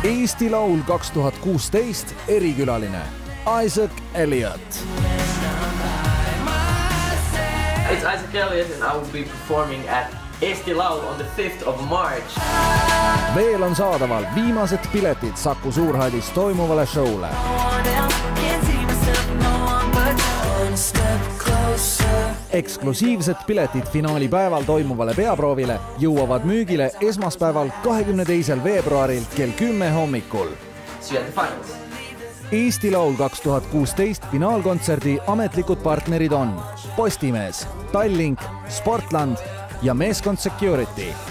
Eesti Laul 2016 erikülaline Isaac Elliott. It's Isaac Elliott and I will be performing at Eesti Laul on the 5th of March. Veel on saadaval viimased piletid Saku Suurhallis toimuvale showle. Eksklusiivsed piletid finaalipäeval toimuvale peaproovile jõuavad müügile esmaspäeval 22. veebruaril kell 10 hommikul. See you at the finals. Eesti Laul 2016 finaalkontserdi ametlikud partnerid on Postimees, Tallink, Sportland ja Meeskond Security.